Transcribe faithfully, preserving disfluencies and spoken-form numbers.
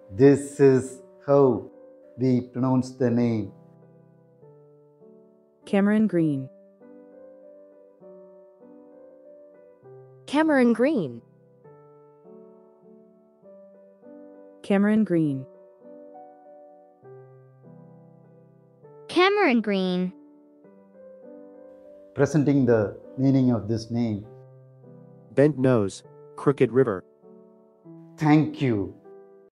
This is how we pronounce the name. Cameron Green. Cameron Green. Cameron Green. Cameron Green. Presenting the meaning of this name. Bent nose, crooked river. Thank you.